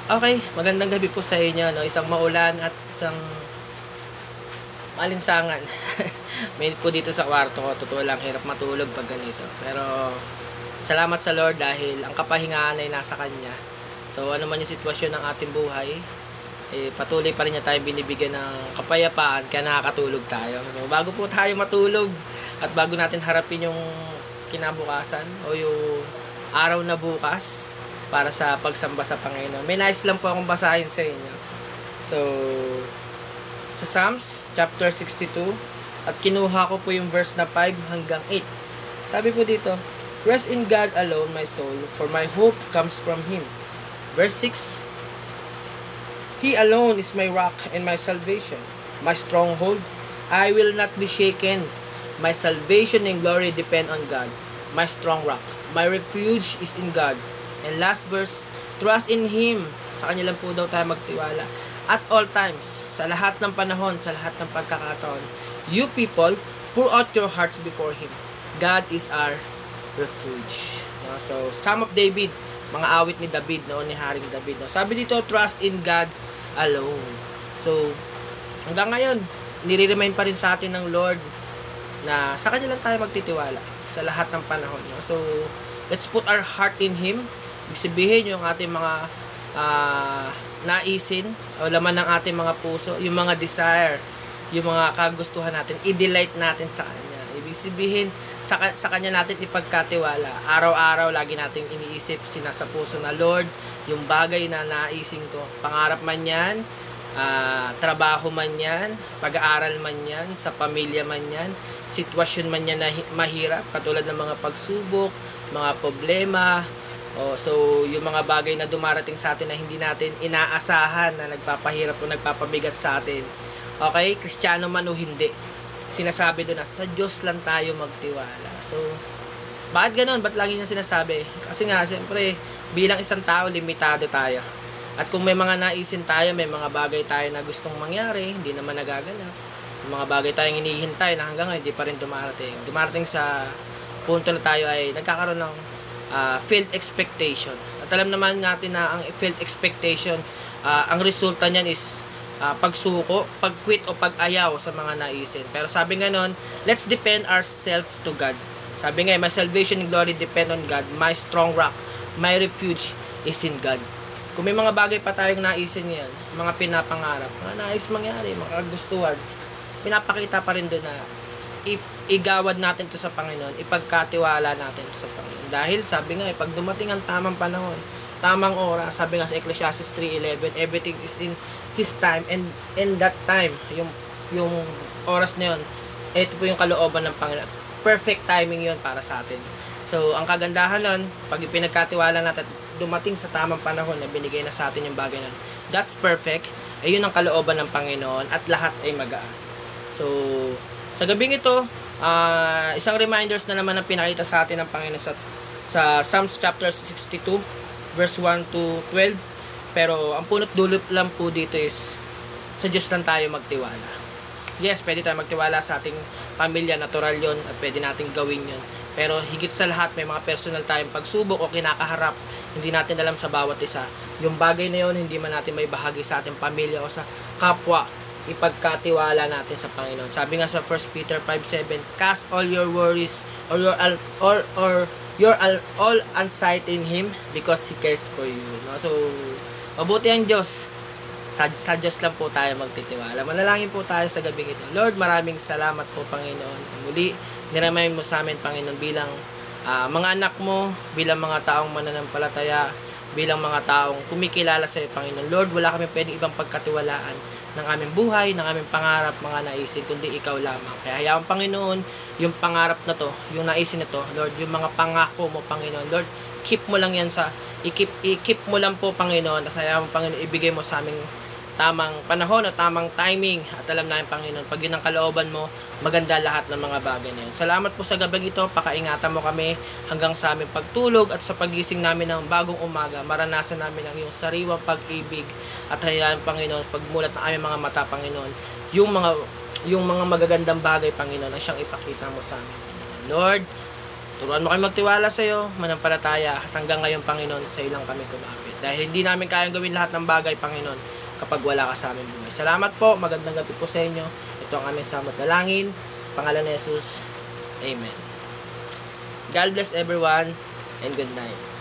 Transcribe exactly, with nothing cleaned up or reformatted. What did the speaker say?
Okay, magandang gabi po sa inyo, no? Isang maulan at isang malinsangan. May po dito sa kwarto ko, totoo lang, hirap matulog pag ganito. Pero salamat sa Lord dahil ang kapahingaan ay nasa Kanya. So ano man yung sitwasyon ng ating buhay, eh, patuloy pa rin niya tayo binibigyan ng kapayapaan kaya nakakatulog tayo. So bago po tayo matulog at bago natin harapin yung kinabukasan o yung araw na bukas, para sa pagsamba sa Panginoon, may nais lang po akong basahin sa inyo. So, sa Psalms chapter sixty-two, at kinuha ko po yung verse na five hanggang eight. Sabi po dito, "Rest in God alone, my soul, for my hope comes from Him." Verse six, "He alone is my rock and my salvation, my stronghold. I will not be shaken. My salvation and glory depend on God, my strong rock. My refuge is in God." And last verse, "Trust in Him." Sa Kanya lang po daw tayo magtiwala. "At all times," sa lahat ng panahon, sa lahat ng pagkakataon. "You people, pour out your hearts before Him. God is our refuge." No? So, Psalm of David, mga awit ni David, noon ni Haring David. No? Sabi dito, trust in God alone. So, hanggang ngayon, nire-remind pa rin sa atin ng Lord na sa Kanya lang tayo magtitiwala sa lahat ng panahon. No? So, let's put our heart in Him. Ibig sabihin yung ating mga uh, naisin o laman ng ating mga puso, yung mga desire, yung mga kagustuhan natin, i-delight natin sa Kanya. Ibig sabihin, sa, sa Kanya natin ipagkatiwala. Araw-araw, lagi nating iniisip, sinasa puso na, Lord, yung bagay na naisin ko, pangarap man yan, uh, trabaho man yan, pag-aaral man yan, sa pamilya man yan, sitwasyon man yan na mahirap, katulad ng mga pagsubok, mga problema, oh, so yung mga bagay na dumarating sa atin na hindi natin inaasahan, na nagpapahirap o nagpapabigat sa atin. Okay, Kristiyano man o hindi, sinasabi doon na sa Diyos lang tayo magtiwala. So, bakit ganoon? Ba't lagi niya sinasabi? Kasi nga, siyempre, bilang isang tao, limitado tayo. At kung may mga naisin tayo, may mga bagay tayo na gustong mangyari, hindi naman nagaganap. May mga bagay tayong hinihintay na hanggang ngayon, hindi pa rin dumarating. Dumarating sa punto na tayo ay nagkakaroon ng uh, failed expectation. At alam naman natin na ang failed expectation, uh, ang resulta niyan is uh, pagsuko, pag-quit o pag-ayaw sa mga naisin. Pero sabi nga nun, let's depend ourselves to God. Sabi nga, my salvation and glory depend on God, my strong rock, my refuge is in God. Kung may mga bagay pa tayong naisin yan, mga pinapangarap, mga nais mangyari, mga kagustuhan, pinapakita pa rin doon na igawad natin to sa Panginoon, ipagkatiwala natin to sa Panginoon. Dahil sabi nga, eh, pag dumating ang tamang panahon, tamang oras, sabi nga sa Ecclesiastes three eleven, everything is in His time, and in that time, yung yung oras na yun, ito po yung kalooban ng Panginoon. Perfect timing yun para sa atin. So, ang kagandahan nun, pag ipinagkatiwala natin, dumating sa tamang panahon na binigay na sa atin yung bagay nun, that's perfect, ay yun ang kalooban ng Panginoon at lahat ay magaan. So, sa gabing ito, uh, isang reminders na naman ang pinakita sa atin ng Panginoon sa, sa Psalms chapter sixty-two, verse one to twelve. Pero ang punot dulo lang po dito is, sa Diyos lang tayo magtiwala. Yes, pwede tayo magtiwala sa ating pamilya, natural yon at pwede nating gawin yon. Pero higit sa lahat, may mga personal tayong pagsubok o kinakaharap, hindi natin alam sa bawat isa. Yung bagay na yon, hindi man natin may bahagi sa ating pamilya o sa kapwa, ipagkatiwala natin sa Panginoon. Sabi nga sa First Peter five seven, "Cast all your worries or your all or, or your all, all anxiety in Him because He cares for you." No? So, mabuti ang Diyos. Sa, sa Diyos lang po tayo magtitiwala. Manalangin po tayo sa gabing ito. Lord, maraming salamat po, Panginoon. Muli, niramayin mo sa amin, Panginoon, bilang uh, mga anak mo, bilang mga taong mananampalataya, bilang mga taong kumikilala sa iyo, Panginoon. Lord, wala kami pwedeng ibang pagkatiwalaan ng aming buhay, ng aming pangarap, mga naisin, kundi Ikaw lamang. Kaya hayaan, Panginoon, yung pangarap na to, yung naisin na to, Lord, yung mga pangako mo, Panginoon, Lord, keep mo lang yan sa, i-keep, i-keep mo lang po, Panginoon, at hayaan, Panginoon, ibigay mo sa aming tamang panahon o tamang timing. At alam namin, Panginoon, pag yun ang kalooban mo, maganda lahat ng mga bagay na yun. Salamat po sa gabing ito. Pakaingatan mo kami hanggang sa aming pagtulog at sa pagising namin ng bagong umaga. Maranasan namin ang iyong sariwang pag-ibig. At hayaan, Panginoon, pagmulat ng aming mga mata, Panginoon, yung mga, yung mga magagandang bagay, Panginoon, ang siyang ipakita mo sa amin. Lord, Turuan mo kayo magtiwala sa iyo, manampalataya, at hanggang ngayon, Panginoon, sa iyo lang kami kumapit. Dahil hindi namin kayang gawin lahat ng bagay, Panginoon, kapag wala ka sa aming buhay. Salamat po, magandang gabi po sa inyo. Ito ang aming samot dalangin. Sa pangalan ni Jesus, Amen. God bless everyone, and good night.